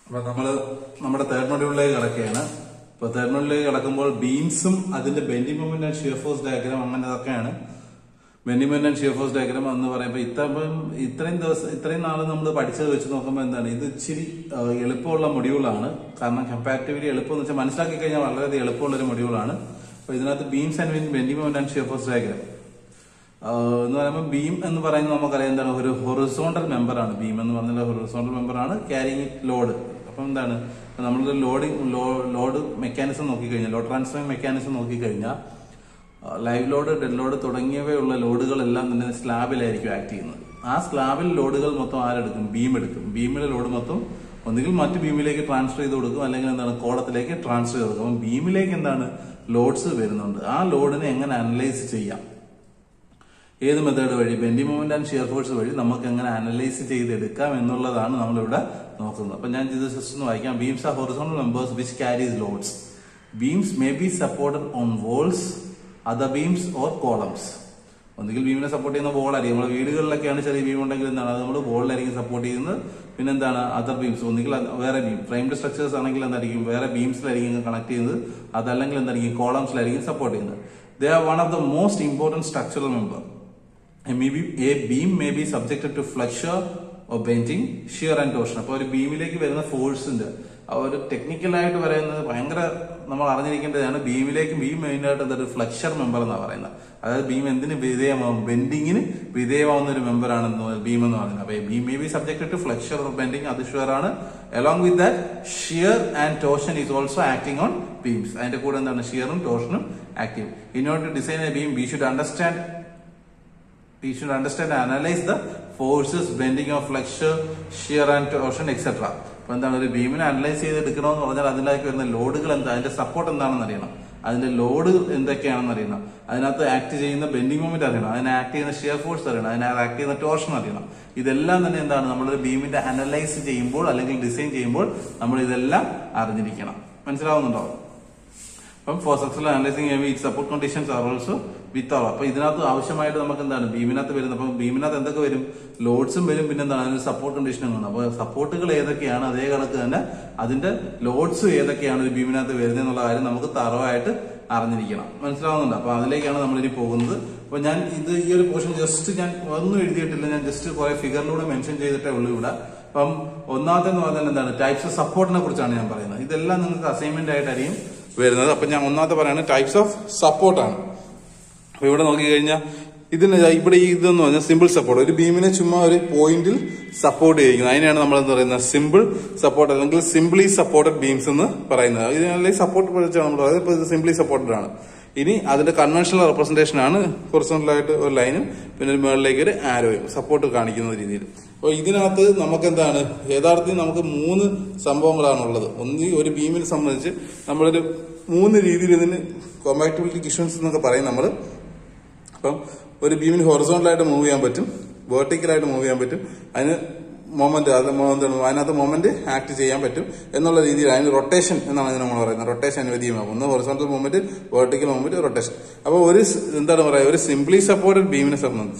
അപ്പൊ നമ്മുടെ തേർഡ് മൊഡ്യൂളിലേക്ക് കിടക്കുകയാണ്. അപ്പൊ തേർഡ് മൊഡ്യൂളിലേക്ക് കിടക്കുമ്പോൾ ബീംസും അതിന്റെ bending moment and shear force diagram അങ്ങനെ അതൊക്കെയാണ്. Bending moment and shear force diagram എന്ന് പറയുമ്പോൾ ഇത്രയും നാള് നമ്മൾ പഠിച്ചത് വെച്ച് നോക്കുമ്പോൾ എന്താണ് ഇത് ഇച്ചിരി എളുപ്പമുള്ള മൊഡ്യൂളാണ്. കാരണം കമ്പാരിറ്റീവ്ലി എളുപ്പം എന്ന് വെച്ചാൽ മനസ്സിലാക്കി കഴിഞ്ഞാൽ വളരെയധികം എളുപ്പമുള്ള ഒരു മൊഡ്യൂളാണ്. അപ്പൊ ഇതിനകത്ത് beams and bending moment and shear force diagram എന്ന് പറയുമ്പോൾ ബീം എന്ന് പറയുന്നത് നമുക്കറിയാം എന്താണ് ഒരു ഹൊറിസോണ്ടൽ മെമ്പർ ആണ്. ബീം എന്ന് പറഞ്ഞാൽ ഹൊറിസോണ്ടൽ മെമ്പർ ആണ്, ക്യാരിങ് ഇറ്റ് ലോഡ്. അപ്പം എന്താണ് നമ്മളൊരു ലോഡ് മെക്കാനിസം നോക്കിക്കഴിഞ്ഞാൽ, ലോഡ് ട്രാൻസ്ഫറിംഗ് മെക്കാനിസം നോക്കിക്കഴിഞ്ഞാൽ ലൈവ് ലോഡ്, ഡെഡ് ലോഡ് തുടങ്ങിയവയുള്ള ലോഡുകളെല്ലാം തന്നെ സ്ലാബിലായിരിക്കും ആക്ട് ചെയ്യുന്നത്. ആ സ്ലാബിൽ ലോഡുകൾ മൊത്തം ആരെടുക്കും? ബീം എടുക്കും. ബീമിലെ ലോഡ് മൊത്തം ഒന്നുകിൽ മറ്റു ബീമിലേക്ക് ട്രാൻസ്ഫർ ചെയ്ത് കൊടുക്കും, അല്ലെങ്കിൽ എന്താണ് കോളത്തിലേക്ക് ട്രാൻസ്ഫർ ചെയ്ത് കൊടുക്കും. അപ്പം ബീമിലേക്ക് എന്താണ് ലോഡ്സ് വരുന്നുണ്ട്. ആ ലോഡിനെ എങ്ങനെ അനലൈസ് ചെയ്യാം? ഏത് മെത്തേഡ് വഴി? Bending moment and shear force വഴി നമുക്ക് എങ്ങനെ അനലൈസ് ചെയ്തെടുക്കാം എന്നുള്ളതാണ് നമ്മളിവിടെ നോക്കുന്നത്. അപ്പൊ ഞാൻ ഇത് ജസ്റ്റ് ഒന്ന് വായിക്കാം. Beams are horizontal members which carries loads. Beams may be supported on walls, other beams or columns. ഒന്നുകിൽ ബീമിനെ സപ്പോർട്ട് ചെയ്യുന്ന വോളായിരിക്കും. നമ്മുടെ വീടുകളിലൊക്കെയാണ് ചെറിയ ബീം ഉണ്ടെങ്കിൽ എന്താണ് അത് നമ്മൾ വോളിലായിരിക്കും സപ്പോർട്ട് ചെയ്യുന്നത്. പിന്നെ എന്താണ് അതർ ബീംസ്, ഒന്നുകിൽ വേറെ ബീം, ഫ്രെയിംഡ് സ്ട്രക്ചേഴ്സ് ആണെങ്കിൽ എന്തായിരിക്കും വേറെ ബീംസിലായിരിക്കും കണക്ട് ചെയ്യുന്നത്, അതല്ലെങ്കിൽ എന്തായിരിക്കും കോളംസിലായിരിക്കും സപ്പോർട്ട് ചെയ്യുന്നത്. They are one of the most important structural member. A beam may be subjected to flexure or bending, shear and torsion. അപ്പോൾ ഒരു ബീമിലേക്ക് വരുന്ന ഫോഴ്സിന്റെ ഒരു ടെക്നിക്കലായിട്ട് പറയുന്നത് ഭയങ്കര നമ്മൾ അറിഞ്ഞിരിക്കേണ്ടതാണ്. ബീം മെയിനായിട്ട് എന്തൊരു ഫ്ലെക്ചർ മെമ്പർ എന്നാണ് പറയുന്നത്. അതായത് ബീം എന്തിന് വിധേയമാവും? ബെൻഡിങ്ങിന് വിധേയമാവുന്ന ഒരു മെമ്പറാണ് ബീം എന്ന് പറയുന്നത്. അപ്പൊ beam may be subjected to flexure or bending, അത് ഷുവർ ആണ്. Along with that shear and torsion is also acting on beams. അതിന്റെ കൂടെ എന്താണ് ഷിയറും ടോർഷനും active. In order to design a beam we should understand and analyze the forces bending of flexure, shear and torsion etc. അപ്പൊ എന്താണ് ഒരു ബീമിനെ analyse ചെയ്തെടുക്കണമെന്ന് പറഞ്ഞാൽ അതിലേക്ക് വരുന്ന ലോഡുകൾ എന്താ, അതിന്റെ സപ്പോർട്ട് എന്താണെന്ന് അറിയണം, അതിന്റെ ലോഡ് എന്തൊക്കെയാണെന്ന് അറിയണം, അതിനകത്ത് ആക്ട് ചെയ്യുന്ന ബെൻഡിങ് മൊമെന്റ് അറിയണം, അതിനെ ആക്ട് ചെയ്യുന്ന ഷിയർ ഫോഴ്സ് അറിയണം, അതിനകത്ത് ആക്ട് ചെയ്യുന്ന ടോർഷൻ അറിയണം. ഇതെല്ലാം തന്നെ എന്താണ് നമ്മളൊരു ബീമിന്റെ അനലൈസ് ചെയ്യുമ്പോൾ അല്ലെങ്കിൽ ഡിസൈൻ ചെയ്യുമ്പോൾ നമ്മൾ ഇതെല്ലാം അറിഞ്ഞിരിക്കണം. മനസ്സിലാവുന്നുണ്ടോ? അപ്പം for successful analysing support conditions are also with all. അപ്പൊ ഇതിനകത്ത് ആവശ്യമായിട്ട് നമുക്ക് എന്താണ് ബീമിനകത്ത് വരുന്നത്? അപ്പൊ ബീമിനകത്ത് എന്തൊക്കെ വരും? ലോഡ്സും വരും, പിന്നെ എന്താണ് അതിന് സപ്പോർട്ട് കണ്ടീഷനും കാണും. അപ്പൊ സപ്പോർട്ടുകൾ ഏതൊക്കെയാണ്, അതേ കണക്ക് തന്നെ അതിന്റെ ലോഡ്സ് ഏതൊക്കെയാണ് ഒരു ബീമിനകത്ത് വരുന്നത് എന്നുള്ള കാര്യം നമുക്ക് തറവായിട്ട് അറിഞ്ഞിരിക്കണം. മനസ്സിലാവുന്നുണ്ട്? അപ്പൊ അതിലേക്കാണ് നമ്മളിനി പോകുന്നത്. അപ്പൊ ഞാൻ ഈ ഒരു പോർഷൻ ജസ്റ്റ് ഞാൻ ഒന്നും എഴുതിയിട്ടില്ല, ഞാൻ ജസ്റ്റ് കുറെ ഫിഗറിലൂടെ മെൻഷൻ ചെയ്തിട്ടേ ഉള്ളൂ ഇവിടെ. അപ്പം ഒന്നാമത്തെ എന്ന് പറഞ്ഞാൽ എന്താണ് ടൈപ്സ് ഓഫ് സപ്പോർട്ടിനെ കുറിച്ചാണ് ഞാൻ പറയുന്നത്. ഇതെല്ലാം നിങ്ങൾക്ക് അസൈൻമെന്റ് ആയിട്ടായിരിക്കും വരുന്നത്. അപ്പൊ ഞാൻ ഒന്നാമത്തെ പറയുന്നത് ടൈപ്സ് ഓഫ് സപ്പോർട്ടാണ്. അപ്പൊ ഇവിടെ നോക്കിക്കഴിഞ്ഞാൽ ഇതിന് ഇവിടെ ഇതെന്ന് പറഞ്ഞാൽ സിമ്പിൾ സപ്പോർട്ട്. ഒരു ബീമിനെ ചുമ്മാ ഒരു പോയിന്റിൽ സപ്പോർട്ട് ചെയ്യിക്കുന്നത്, അതിനെയാണ് നമ്മൾ എന്ന് പറയുന്നത് സിമ്പിൾ സപ്പോർട്ട് അല്ലെങ്കിൽ സിംപ്ലി സപ്പോർട്ടഡ് ബീംസ് എന്ന് പറയുന്നത്. ഇതിനല്ലേ സപ്പോർട്ട് പഠിച്ചാണ് നമ്മൾ പറയുന്നത്. ഇപ്പൊ ഇത് സിംപ്ലി സപ്പോർട്ടഡ് ആണ്. ഇനി അതിന്റെ കൺവെൻഷണൽ റെപ്രസെന്റേഷൻ ആണ് ഹൊറിസോണ്ടലായിട്ട് ഒരു ലൈനും പിന്നെ ഒരു മുകളിലേക്ക് ഒരു ആരോയും സപ്പോർട്ട് കാണിക്കുന്ന രീതിയിൽ. അപ്പൊ ഇതിനകത്ത് നമുക്ക് എന്താണ് യഥാർത്ഥത്തിൽ നമുക്ക് 3 സംഭവങ്ങളാണുള്ളത്. ഒന്ന് ഒരു ബീമിനെ സംബന്ധിച്ച് നമ്മളൊരു 3 രീതിയിൽ ഇതിന് കോമ്പാക്ടിബിലിറ്റി ഇഷ്യൂസ് എന്നൊക്കെ പറയും നമ്മൾ. അപ്പം ഒരു ബീമിന് ഹൊറിസോണ്ടലായിട്ട് മൂവ് ചെയ്യാൻ പറ്റും, വെർട്ടിക്കലായിട്ട് മൂവ് ചെയ്യാൻ പറ്റും, അതിന് അതിനകത്ത് മൊമെന്റ് ആക്ട് ചെയ്യാൻ പറ്റും എന്നുള്ള രീതിയിൽ അതിന് റൊട്ടേഷൻ എന്നാണ് ഇതിന് നമ്മൾ പറയുന്നത്. റൊട്ടേഷൻ അനുവദീയമാകും. ഒന്ന് horizontal movement, vertical movement, rotation. അപ്പോൾ എന്താണ് പറയുക, ഒരു സിംപ്ലി സപ്പോർട്ടഡ് ബീമിനെ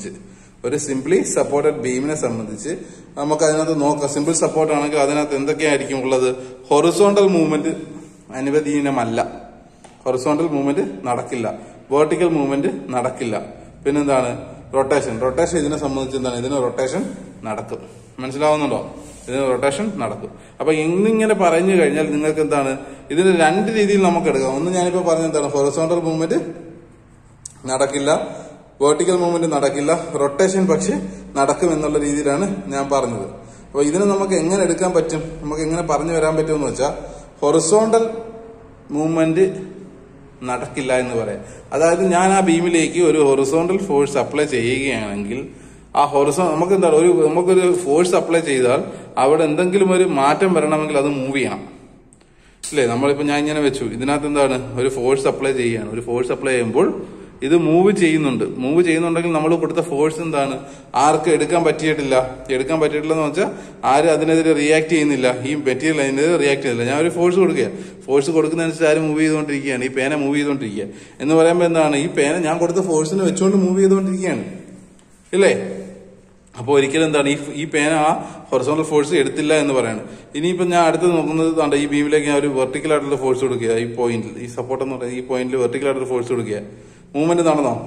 സംബന്ധിച്ച് നമുക്ക് അതിനകത്ത് നോക്കാം. സിമ്പിൾ സപ്പോർട്ട് ആണെങ്കിൽ അതിനകത്ത് എന്തൊക്കെയായിരിക്കും ഉള്ളത്? ഹൊറിസോണ്ടൽ മൂവ്മെന്റ് അനുവദീനമല്ല, ഹൊറിസോണ്ടൽ മൂവ്മെന്റ് നടക്കില്ല, വെർട്ടിക്കൽ മൂവ്മെന്റ് നടക്കില്ല. പിന്നെന്താണ് റൊട്ടേഷൻ ഇതിനെ സംബന്ധിച്ച് എന്താണ് ഇതിന് റൊട്ടേഷൻ നടക്കും. മനസ്സിലാവുന്നുണ്ടോ? ഇതിന് റൊട്ടേഷൻ നടക്കും. അപ്പൊ ഇന്നിങ്ങനെ പറഞ്ഞു കഴിഞ്ഞാൽ നിങ്ങൾക്ക് എന്താണ് ഇതിന് 2 രീതിയിൽ നമുക്ക് എടുക്കാം. ഒന്ന് ഞാനിപ്പോ പറഞ്ഞ എന്താണ് ഹൊറിസോണ്ടൽ മൂവ്മെന്റ് നടക്കില്ല, വെർട്ടിക്കൽ മൂവ്മെന്റ് നടക്കില്ല, റൊട്ടേഷൻ പക്ഷെ നടക്കും എന്നുള്ള രീതിയിലാണ് ഞാൻ പറഞ്ഞത്. അപ്പൊ ഇതിനെ നമുക്ക് എങ്ങനെ എടുക്കാൻ പറ്റും, നമുക്ക് എങ്ങനെ പറഞ്ഞു വരാൻ പറ്റുമെന്ന് വെച്ചാൽ ഹൊറിസോണ്ടൽ മൂവ്മെന്റ് നടക്കില്ല എന്ന് പറയാം. അതായത് ഞാൻ ആ ബീമിലേക്ക് ഒരു ഹൊറിസോണ്ടൽ ഫോഴ്സ് അപ്ലൈ ചെയ്യുകയാണെങ്കിൽ ആ നമുക്കൊരു ഫോഴ്സ് അപ്ലൈ ചെയ്താൽ അവിടെ എന്തെങ്കിലും ഒരു മാറ്റം വരണമെങ്കിൽ അത് മൂവ് ചെയ്യണം, അല്ലേ? നമ്മളിപ്പോ ഞാൻ ഇങ്ങനെ വെച്ചു, ഇതിനകത്ത് എന്താണ് ഒരു ഫോഴ്സ് അപ്ലൈ ചെയ്യുകയാണ്. ഒരു ഫോഴ്സ് അപ്ലൈ ചെയ്യുമ്പോൾ ഇത് മൂവ് ചെയ്യുന്നുണ്ടെങ്കിൽ നമ്മൾ കൊടുത്ത ഫോഴ്സ് എന്താണ് ആർക്ക് എടുക്കാൻ പറ്റിയിട്ടില്ല എന്ന് വെച്ചാൽ ആരും അതിനെതിരെ റിയാക്ട് ചെയ്യുന്നില്ല, ഈ മെറ്റീരിയൽ അതിനെതിരെ റിയാക്ട് ചെയ്യുന്നില്ല. ഞാൻ ഒരു ഫോഴ്സ് കൊടുക്കുന്നതനുസരിച്ച് ആരും മൂവ് ചെയ്തുകൊണ്ടിരിക്കുകയാണ്, ഈ പേന മൂവ് ചെയ്തുകൊണ്ടിരിക്കുക എന്ന് പറയുമ്പോൾ എന്താണ് ഈ പേന ഞാൻ കൊടുത്ത ഫോഴ്സിന് വെച്ചുകൊണ്ട് മൂവ് ചെയ്തുകൊണ്ടിരിക്കുകയാണ്, ഇല്ലേ? അപ്പോൾ ഒരിക്കലും എന്താണ് ഈ പേന ആ ഹൊറിസോണ്ടൽ ഫോഴ്സ് എടുത്തില്ല എന്ന് പറയാണ്. ഇനിയിപ്പോൾ ഞാൻ അടുത്ത് നോക്കുന്നത് ഈ ബീമിലേക്ക് ഞാൻ ഒരു വെർട്ടിക്കൽ ആയിട്ടുള്ള ഫോഴ്സ് കൊടുക്കുക. ഈ പോയിന്റിൽ, ഈ സപ്പോർട്ട് എന്ന് പറയുന്നത് ഈ പോയിന്റിൽ വെർട്ടിക്കൽ ആയിട്ടുള്ള ഫോഴ്സ് കൊടുക്കുക. മൂവ്മെന്റ് നടന്നോ?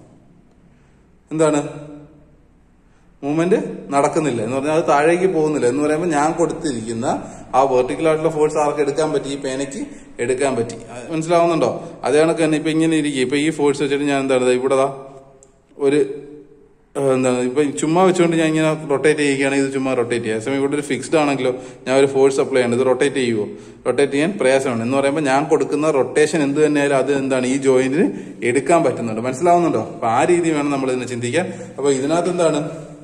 എന്താണ് മൂവ്മെന്റ് നടക്കുന്നില്ല എന്ന് പറഞ്ഞാൽ അത് താഴേക്ക് പോകുന്നില്ല എന്ന് പറയുമ്പോൾ ഞാൻ കൊടുത്തിരിക്കുന്ന ആ വെർട്ടിക്കൽ ആയിട്ടുള്ള ഫോഴ്സ് ആർക്ക് എടുക്കാൻ പറ്റി? ഈ പേനയ്ക്ക് എടുക്കാൻ പറ്റി. മനസ്സിലാവുന്നുണ്ടോ? അതേ കണക്ക് തന്നെ ഇപ്പൊ ഇങ്ങനെ ഇരിക്കുക. ഇപ്പൊ ഈ ഫോഴ്സ് വെച്ചിട്ട് ഞാൻ എന്താണ് ഇവിടെ ഒരു എന്താണ് ഇപ്പൊ ചുമ്മാ വെച്ചുകൊണ്ട് ഞാൻ ഇങ്ങനെ റൊട്ടേറ്റ് ചെയ്യുകയാണെങ്കിൽ ഇത് ചുമ്മാ റൊട്ടേറ്റ് ചെയ്യുക. സമയം ഇവിടെ ഒരു ഫിക്സ്ഡ് ആണെങ്കിലോ ഞാൻ ഒരു ഫോഴ്സ് അപ്ലൈ ചെയ്യണം, ഇത് റൊട്ടേറ്റ് ചെയ്യുമോ? റൊട്ടേറ്റ് ചെയ്യാൻ പ്രയാസമാണ്. എന്ന് പറയുമ്പോൾ ഞാൻ കൊടുക്കുന്ന റൊട്ടേഷൻ എന്ത് തന്നെയായാലും അത് എന്താണ് ഈ ജോയിന്റിന് എടുക്കാൻ പറ്റുന്നുണ്ട്. മനസ്സിലാവുന്നുണ്ടോ? അപ്പൊ ആ രീതി വേണം നമ്മൾ ഇതിനെ ചിന്തിക്കാൻ. അപ്പൊ ഇതിനകത്ത് എന്താണ്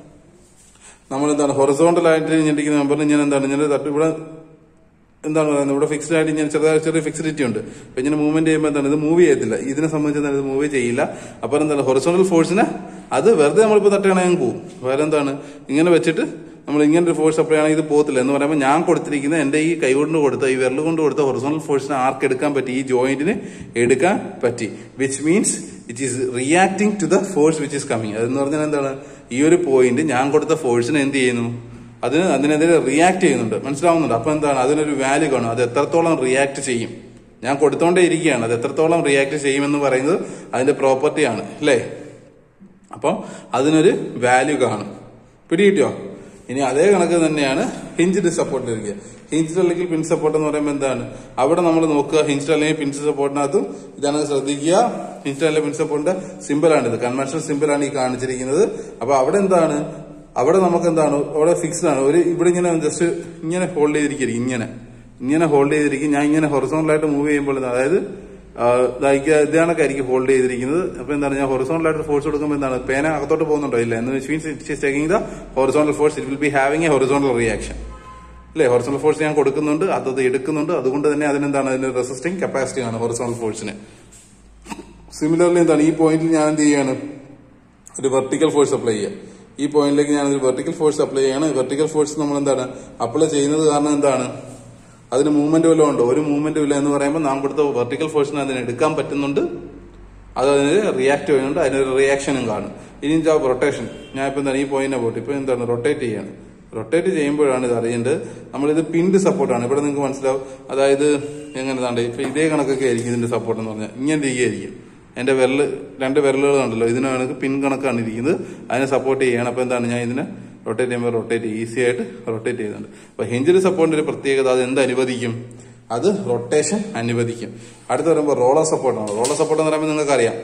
നമ്മളെന്താണ് ഹൊറിസോണ്ടൽ ആയിട്ട് ചിന്തിക്കുന്ന നമ്പറിന് ഞാൻ എന്താണ് ഇങ്ങനെ ഇവിടെ എന്താണ് പറയുന്നത്, ഇവിടെ ഫിക്സ്ഡ് ആയിട്ട് ഞാൻ ചെറിയ ഫിക്സിഡിറ്റി ഉണ്ട്. അപ്പൊ ഇങ്ങനെ മൂവ്മെന്റ് ചെയ്യുമ്പോൾ എന്താണ് ഇത് മൂവ് ചെയ്യത്തില്ല. ഇതിനെ സംബന്ധിച്ച് ഇത് മൂവ് ചെയ്യില്ല. അപ്പൊ എന്താണ് ഹൊറിസോണ്ടൽ ഫോഴ്സിന് അത് വെറുതെ നമ്മളിപ്പോ തട്ടുകയാണെങ്കിൽ പോകും. വേറെ എന്താണ് ഇങ്ങനെ വെച്ചിട്ട് നമ്മൾ ഇങ്ങനെ ഒരു ഫോഴ്സ് അപ്ലൈ ആണെങ്കിൽ ഇത് പോകത്തില്ല. എന്ന് പറയുമ്പോൾ ഞാൻ കൊടുത്തിരിക്കുന്ന എന്റെ ഈ കൈ കൊണ്ട് കൊടുത്ത ഈ വിരൽ കൊണ്ട് കൊടുത്ത ഹൊറിസോണ്ടൽ ഫോഴ്സിനെ ആർക്ക് എടുക്കാൻ പറ്റി? ഈ ജോയിന്റിന് എടുക്കാൻ പറ്റി. Which means it is reacting to the force which is coming. അതെന്ന് പറഞ്ഞാൽ എന്താണ് ഈ ഒരു പോയിന്റ് ഞാൻ കൊടുത്ത ഫോഴ്സിനെ എന്ത് ചെയ്യുന്നു? അതിനെതിരെ റിയാക്ട് ചെയ്യുന്നുണ്ട്. മനസ്സിലാവുന്നുണ്ട്? അപ്പൊ എന്താണ് അതിനൊരു വാല്യൂ കാണും. അത് എത്രത്തോളം റിയാക്ട് ചെയ്യും, ഞാൻ കൊടുത്തോണ്ടേ ഇരിക്കുകയാണ്, അത് എത്രത്തോളം റിയാക്ട് ചെയ്യുമെന്ന് പറയുന്നത് അതിന്റെ പ്രോപ്പർട്ടിയാണ് അല്ലേ. അപ്പം അതിനൊരു വാല്യൂ കാണും. പിടികിട്ടിയോ? ഇനി അതേ കണക്ക് തന്നെയാണ് ഹിഞ്ച്ഡ് സപ്പോർട്ടിലിരിക്കുക. ഹിഞ്ച്ഡ് അല്ലെങ്കിൽ പിൻ സപ്പോർട്ട് എന്ന് പറയുമ്പോൾ എന്താണ് അവിടെ നമ്മൾ നോക്കുക. ഹിഞ്ച്ഡ് അല്ലെങ്കിൽ പിൻ സപ്പോർട്ടിനകത്തും ഇതാണ് ശ്രദ്ധിക്കുക. ഹിഞ്ച്ഡ് അല്ലെങ്കിൽ പിൻ സപ്പോർട്ടിന്റെ സിമ്പിളാണ് ഇത്, കൺവെൻഷണൽ സിമ്പിളാണ് ഈ കാണിച്ചിരിക്കുന്നത്. അപ്പൊ അവിടെ എന്താണ് അവിടെ നമുക്ക് എന്താണ് അവിടെ ഫിക്സ്ഡ് ആണ്. ഒരു ഇവിടെ ഇങ്ങനെ ജസ്റ്റ് ഇങ്ങനെ ഹോൾഡ് ചെയ്തിരിക്കും, ഇങ്ങനെ ഹോൾഡ് ചെയ്തിരിക്കും. ഞാൻ ഇങ്ങനെ ഹൊറിസോണ്ടലായിട്ട് മൂവ് ചെയ്യുമ്പോൾ അതായത് ഇതാണൊക്കെയായിരിക്കും ഹോൾഡ് ചെയ്തിരിക്കുന്നത്. അപ്പൊ എന്താണ് ഞാൻ ഹൊറിസോണ്ടലായിട്ട് ഫോഴ്സ് കൊടുക്കുമ്പോൾ എന്താണ് പേന അകത്തോട്ട് പോകുന്നുണ്ടോ? ഇല്ല. എന്ന് means it is taking the horizontal force. It will be having a horizontal reaction അല്ലേ. ഹൊറിസോണ്ടൽ ഫോഴ്സ് ഞാൻ കൊടുക്കുന്നുണ്ട്, അത് എടുക്കുന്നുണ്ട്. അതുകൊണ്ട് തന്നെ അതിനെന്താണ് അതിന്റെ റെസിസ്റ്റിംഗ് കപ്പാസിറ്റി ആണ് ഹൊറിസോണ്ടൽ ഫോഴ്സിന്. സിമിലർലി എന്താണ് ഈ പോയിന്റിൽ ഞാൻ എന്ത് ചെയ്യാണ്? ഒരു വെർട്ടിക്കൽ ഫോഴ്സ് അപ്ലൈ ചെയ്യുക. ഈ പോയിന്റിലേക്ക് ഞാൻ ഒരു വെർട്ടിക്കൽ ഫോഴ്സ് അപ്ലൈ ചെയ്യാണ്. വെർട്ടിക്കൽ ഫോഴ്സ് നമ്മൾ എന്താണ് അപ്ലൈ ചെയ്യുന്നത് കാരണം എന്താണ് അതിന് മൂവ്മെന്റ് വല്ലതും ഉണ്ടോ? ഒരു മൂവ്മെന്റും ഇല്ല. എന്ന് പറയുമ്പോൾ നാം കൊടുത്ത വെർട്ടിക്കൽ ഫോഴ്സിന് അതിന് എടുക്കാൻ പറ്റുന്നുണ്ട്, അത് അതിന് റിയാക്ട് ചെയ്യുന്നുണ്ട്, അതിനൊരു റിയാക്ഷനും കാണും. ഇനി റൊട്ടേഷൻ ഞാൻ ഇപ്പൊ എന്താണ് ഈ പോയിന്റിനെ പോയിട്ട് ഇപ്പൊ എന്താണ് റൊട്ടേറ്റ് ചെയ്യാണ്. റൊട്ടേറ്റ് ചെയ്യുമ്പോഴാണ് ഇത് അറിയേണ്ടത്. നമ്മളിത് പിൻഡ് സപ്പോർട്ടാണ്. ഇവിടെ നിങ്ങൾക്ക് മനസ്സിലാവും. അതായത് എങ്ങനെ താണ്ട് ഇപ്പൊ ഇതേ കണക്കൊക്കെ ആയിരിക്കും ഇതിന്റെ സപ്പോർട്ട് എന്ന് പറഞ്ഞാൽ ഇങ്ങനെ ഇരിക്കുകയായിരിക്കും. എന്റെ രണ്ട് വിരലുകൾ കണ്ടല്ലോ, ഇതിനാണ് പിൻ കണക്കാണ് ഇരിക്കുന്നത്, അതിനെ സപ്പോർട്ട് ചെയ്യണം. അപ്പൊ എന്താണ് ഞാൻ ഇതിനെ റൊട്ടേറ്റ് ചെയ്യുമ്പോൾ റൊട്ടേറ്റ് ഈസി ആയിട്ട് റൊട്ടേറ്റ് ചെയ്യുന്നുണ്ട്. അപ്പൊ ഹിഞ്ച്ഡ് സപ്പോർട്ടിന്റെ ഒരു പ്രത്യേകത അത് എന്ത് അനുവദിക്കും? അത് റൊട്ടേഷൻ അനുവദിക്കും. അടുത്ത് പറയുമ്പോൾ റോളർ സപ്പോർട്ടാണ്. റോളർ സപ്പോർട്ട് എന്ന് പറയുമ്പോൾ നിങ്ങൾക്ക് അറിയാം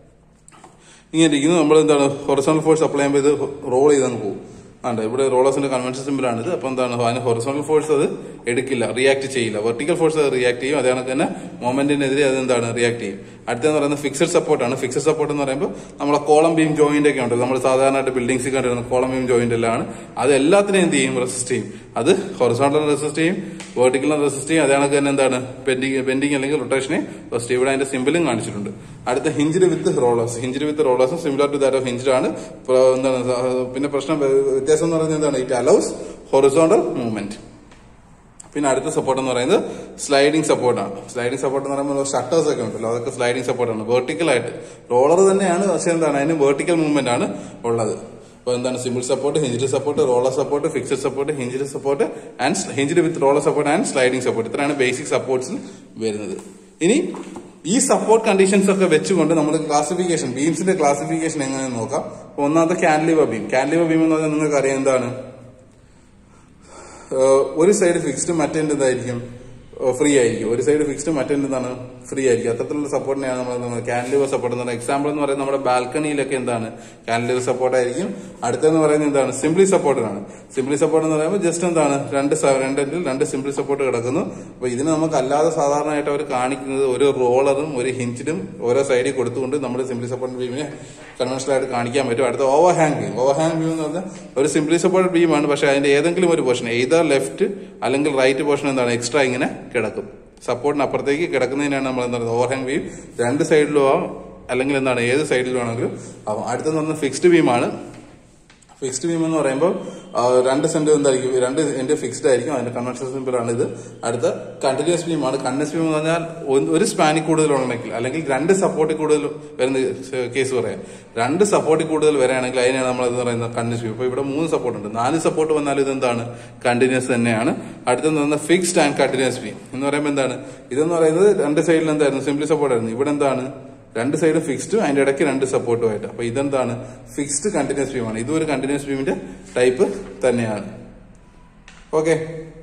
ഇങ്ങനെ ഇരിക്കുന്നു. നമ്മൾ എന്താണ് ഹൊറിസോണ്ടൽ ഫോഴ്സ് അപ്ലൈ ചെയ്യുമ്പോൾ ഇത് റോൾ ചെയ്തങ്ങ് പോകും. ഇവിടെ റോളേഴ്സിന്റെ കൺവെൻഷൻ സിമ്പിളാണിത്. അപ്പൊ എന്താണ് അതിന് ഹൊറിസോണ്ടൽ ഫോഴ്സ് അത് എടുക്കില്ല, റിയാക്ട് ചെയ്യില്ല. വെർട്ടിക്കൽ ഫോഴ്സ് അത് റിയാക്ട് ചെയ്യും. അതേ കണക്ക് തന്നെ മൊമെന്റിനെതിരെ അത് എന്താണ് റിയാക്ട് ചെയ്യും. അടുത്തെന്ന് പറയുന്നത് ഫിക്സഡ് സപ്പോർട്ടാണ്. ഫിക്സഡ് സപ്പോർട്ട് എന്ന് പറയുമ്പോൾ നമ്മളെ കോളം ബീം ജോയിന്റ് ഒക്കെ ഉണ്ടല്ലോ, നമ്മൾ സാധാരണയായിട്ട് ബിൽഡിംഗ്സിൽ കണ്ടിരുന്ന കോളം ബീം ജോയിന്റ് എല്ലാം അത് എല്ലാത്തിനും എന്ത് ചെയ്യും? റെസിസ്റ്റ് ചെയ്യും. അത് ഹൊറിസോണ്ടൽ റെസിസ്റ്റ് ചെയ്യും, വെർട്ടിക്കലിനെ റെസിസ്റ്റ് ചെയ്യും. അതേ കണക്ക് തന്നെ എന്താണ് ബെൻഡിങ് അല്ലെങ്കിൽ റൊട്ടേഷനെ റെസിസ്റ്റ് ചെയ്യും. ഇവിടെ അതിന്റെ സിമ്പിളും കാണിച്ചിട്ടുണ്ട്. അടുത്ത hinged with rollers. Hinged with റോളേഴ്സും similar to that of hinged ആണ്. എന്താണ് പിന്നെ വ്യത്യാസം എന്ന് പറയുന്നത് എന്താണ്? It allows horizontal movement. പിന്നെ അടുത്ത സപ്പോർട്ട് എന്ന് പറയുന്നത് സ്ലൈഡിംഗ് സപ്പോർട്ടാണ്. സ്ലൈഡിംഗ് സപ്പോർട്ട് എന്ന് പറയുമ്പോൾ ഷട്ടേഴ്സ് ഒക്കെ ഉണ്ടല്ലോ, അതൊക്കെ സ്ലൈഡിംഗ് സപ്പോർട്ടാണ്. വെർട്ടിക്കൽ ആയിട്ട് റോളർ തന്നെയാണ്, പക്ഷെ എന്താണ് അതിന് വെർട്ടിക്കൽ മൂവ്മെന്റ് ആണ് ഉള്ളത്. അപ്പൊ എന്താണ് simple support, hinged support, roller support, fixed support, hinged support and hinged with roller support and sliding support. ഇത്രയാണ് ബേസിക് സപ്പോർട്ട്സിൽ വരുന്നത്. ഇനി ഈ സപ്പോർട്ട് കണ്ടീഷൻസ് ഒക്കെ വെച്ചുകൊണ്ട് നമ്മൾ ക്ലാസിഫിക്കേഷൻ, ബീംസിന്റെ ക്ലാസിഫിക്കേഷൻ എങ്ങനെയെന്ന് നോക്കാം. അപ്പൊ ഒന്നാമത്തെ കാന്റിലിവർ ബീം. കാന്റിലിവർ ബീം എന്ന് പറഞ്ഞാൽ നിങ്ങൾക്ക് അറിയാം എന്താണ്, ഒരു സൈഡ് ഫിക്സ്ഡ് മറ്റേന്റെ എന്തായിരിക്കും ഫ്രീ ആയിരിക്കും. ഒരു സൈഡ് ഫിക്സ്ഡ് മറ്റേന്റെ എന്താണ് ഫ്രീ ആയിരിക്കും. അത്തരത്തിലുള്ള സപ്പോർട്ടിനെയാണ് നമ്മൾ കാന്റിലിവർ സപ്പോർട്ട് എന്ന് പറയുന്നത്. എക്സാമ്പിൾ എന്ന് പറയുന്നത് നമ്മുടെ ബാൽക്കണിയിലൊക്കെ എന്താണ് കാന്റിലിവർ സപ്പോർട്ട് ആയിരിക്കും. അടുത്തെന്ന് പറയുന്നത് എന്താണ് സിംപ്ലി സപ്പോർട്ടാണ്. സിംപ്ലി സപ്പോർട്ട് എന്ന് പറയുമ്പോൾ ജസ്റ്റ് എന്താണ് രണ്ട് സിംപ്ലി സപ്പോർട്ട് കിടക്കുന്നു. അപ്പൊ ഇതിന് നമുക്ക് അല്ലാതെ സാധാരണയായിട്ട് അവർ കാണിക്കുന്നത് ഒരു റോളറും ഒരു ഹിഞ്ചിനും ഓരോ സൈഡിൽ കൊടുത്തുകൊണ്ട് നമ്മുടെ സിംപ്ലി സപ്പോർട്ട് ബീമിനെ കൺവെൻഷണൽ ആയിട്ട് കാണിക്കാൻ പറ്റും. അടുത്ത overhang beam. Overhang beam എന്ന് പറഞ്ഞാൽ ഒരു സിംപ്ലി സപ്പോർട്ട് ബീമാണ്, പക്ഷെ അതിന്റെ ഏതെങ്കിലും ഒരു പോർഷൻ എയ്തർ ലെഫ്റ്റ് അല്ലെങ്കിൽ റൈറ്റ് പോർഷൻ എന്താണ് എക്സ്ട്രാ ഇങ്ങനെ കിടക്കും. സപ്പോർട്ടിന് അപ്പുറത്തേക്ക് കിടക്കുന്നതിനാണ് നമ്മൾ എന്താ പറയുന്നത് ഓവർ ഹാങ് ബീം. രണ്ട് സൈഡിലും ആവും അല്ലെങ്കിൽ എന്താണ് ഏത് സൈഡിലും ആണെങ്കിലും ആവും. അടുത്തെന്ന് പറഞ്ഞാൽ ഫിക്സ്ഡ് ബീമാണ്. ഫിക്സ്ഡ് ബീം എന്ന് പറയുമ്പോൾ 2 സെന്റ് എന്തായിരിക്കും, 2 എൻഡ് ഫിക്സ്ഡ് ആയിരിക്കും. അതിന്റെ കൺവെൻഷൻ സിമ്പിൾ ആണ് ഇത്. അടുത്ത കണ്ടിന്യൂസ് ബീം ആണ്. കണ്ടിന്യൂസ് ബീം എന്ന് പറഞ്ഞാൽ ഒരു സ്പാനിൽ കൂടുതൽ ഉണ്ടെങ്കിൽ, അല്ലെങ്കിൽ 2 സപ്പോർട്ടിൽ കൂടുതൽ വരുന്ന കേസ് പറയാം. 2 സപ്പോർട്ടിൽ കൂടുതൽ വരികയാണെങ്കിൽ അതിനാണ് നമ്മൾ എന്ന് പറയുന്നത് കണ്ടിന്യൂസ് ബീം. ഇപ്പൊ ഇവിടെ 3 സപ്പോർട്ട് ഉണ്ട്, 4 സപ്പോർട്ട് വന്നാലും ഇതെന്താണ്, കണ്ടിന്യൂസ് തന്നെയാണ്. അടുത്തെന്ന് പറഞ്ഞാൽ ഫിക്സ്ഡ് ആൻഡ് കണ്ടിന്യൂസ് ബീം എന്ന് പറയുമ്പോൾ എന്താണ്, ഇതെന്ന് പറയുന്നത് 2 സൈഡിൽ എന്തായിരുന്നു, സിംപ്ലി സപ്പോർട്ട് ആയിരുന്നു. ഇവിടെ എന്താണ്, 2 സൈഡും ഫിക്സ്ഡ്, അതിന്റെ ഇടയ്ക്ക് 2 സപ്പോർട്ടും ആയിട്ട്. അപ്പൊ ഇതെന്താണ്, ഫിക്സ്ഡ് കണ്ടിന്യൂസ് ബീം ആണ്. ഇതും ഒരു കണ്ടിന്യൂസ് ബീമിന്റെ ടൈപ്പ് തന്നെയാണ്. ഓക്കെ.